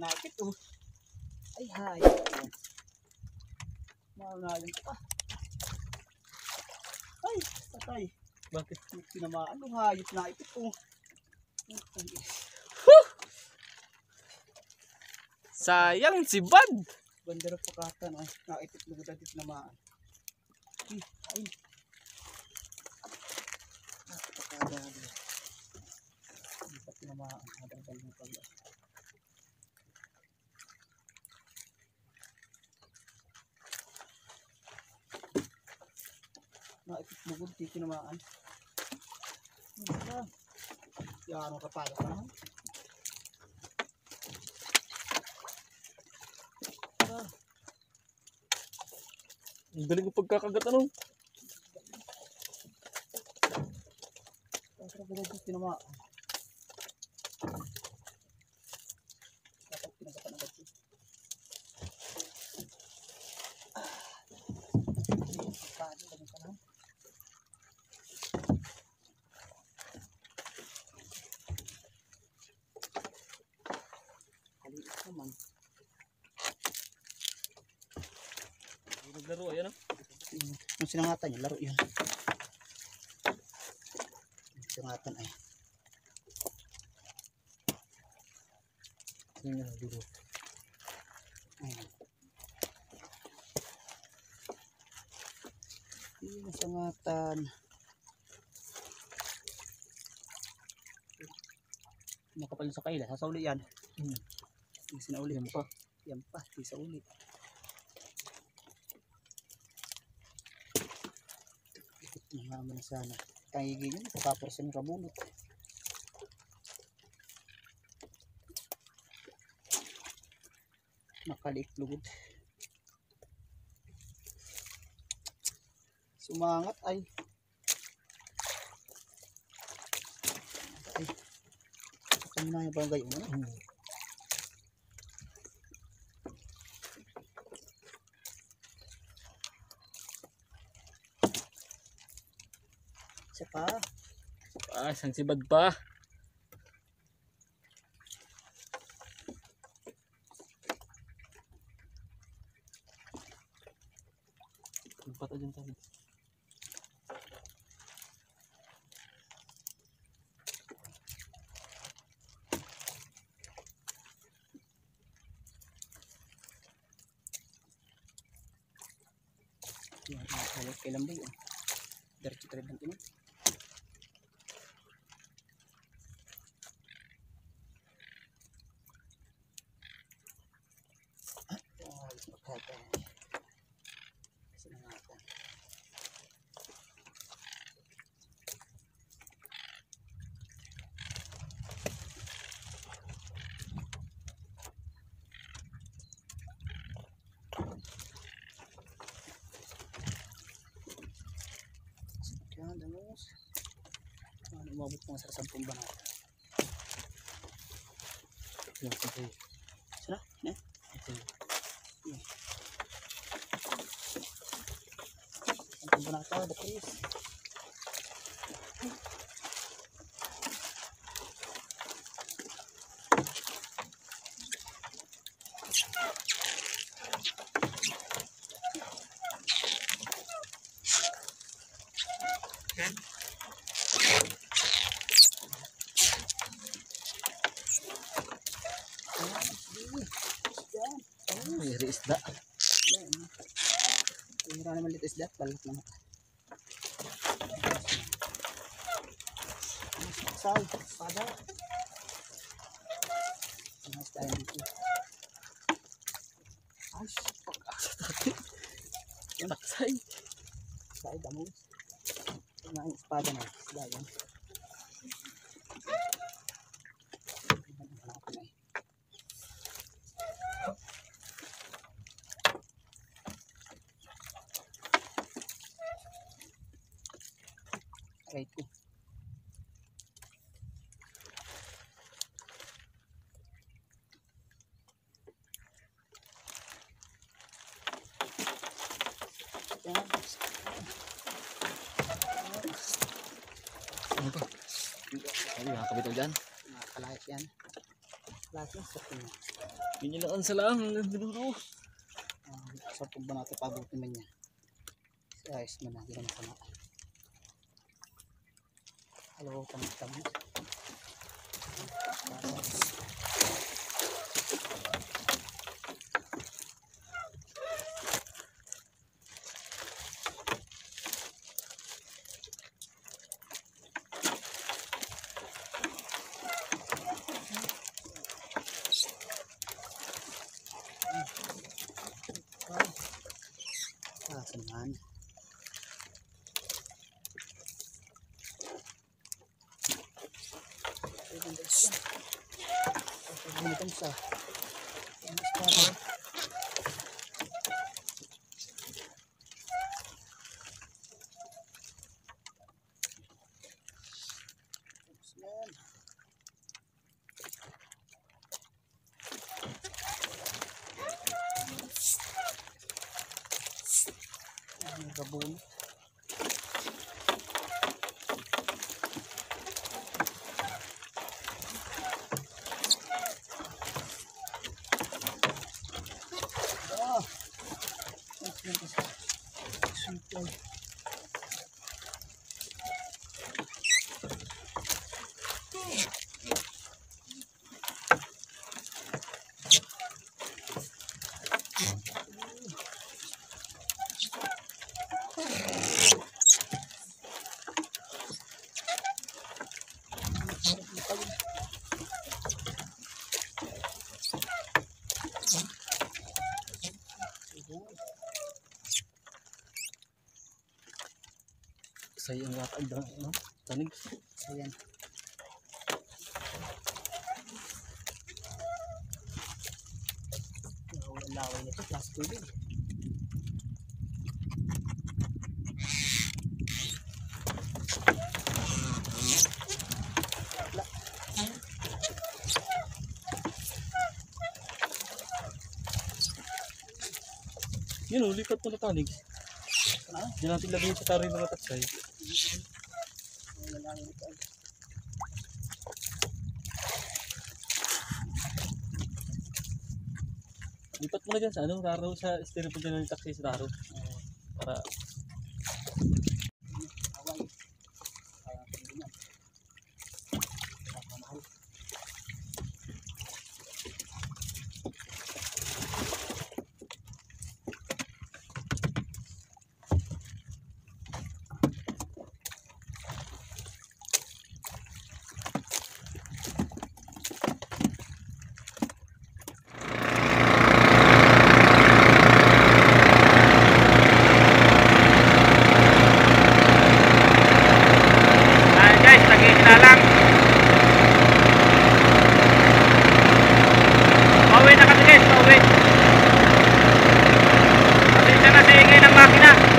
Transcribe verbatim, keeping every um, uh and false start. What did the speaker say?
nakit oh. Ay hayop oh. Mangalan pa. Ay, patay. Bakit? Tinamaan oh, hayop na ipit oh. Sayang si Bad. Bandera pakatan ay naipit lugod at tinamaan. Ay, ay. Pakada. Hindi pa tinamaan. Hadang dalawang paglas. Naipit lugod, di tinamaan. Yan. Yan ang kapalo ka naman. Ah. Ang galing ng pagkakagat ano. Pasok ko dito tinamaan. Dapat pinagatan agad ito. Pagkado kami ka naman. Kaliit naman. Naglaro ayan ah. Yung sinangatan yung laro yun. Yung sinangatan ay. Tingnan nyo dito. Ayan. Yung sinangatan. Makapal sa kaila. Sasauli yan. Hmm. Yung sinauli. Yan pa. Yan pa. Di sa uli. Naman na sana. Tangigin yun. Tapos yung kabulot. Nakaliik lugod. Sumangat ay. Ay. Saan na yung bangay mo? Hmm. Isa pa. Ah, isang si Bad pa. Yung pata dyan tayo. Yan, halos kailan ba yun? Diretso ka rin ng tinan. Halos magkagay. Sinangatan. Yan, damos. Ano, umabot mga sa sampung banata. Yan, sige. Sira? Ne? Ito. Yan. Sampung banata, bakris. May isda. Hira naman dito isda, balat naman. Say, pada. Mas tayo dito. Ay, Taksay. say damo. Ang espada na, isda yan. Right ko. Yan. Ano pa? Ay, nakakabit mo dyan. Nakakalahit yan. Lahat ng sakto niya. Pinilaan sa lang. Dulo. Uh, sa pag ba natin pagutin man niya. Si ayos mo na. Hindi na masama. Hello, tamis-tamis. Ah, samahan. Ito sa gabon. Sayang nga ang dami, no? Tanig. Ayan. Laway nito, plus tubig. Yun o, lipat mo na tanig. Diyan natin lagay sa tari mga taksay. Lipat mo na dyan sa ano, raro sa styrofoam dyan ng taksay sa raro. Para lang. Pauwi na kasi guys, pauwi. Pasensya na sa ingay ng makina.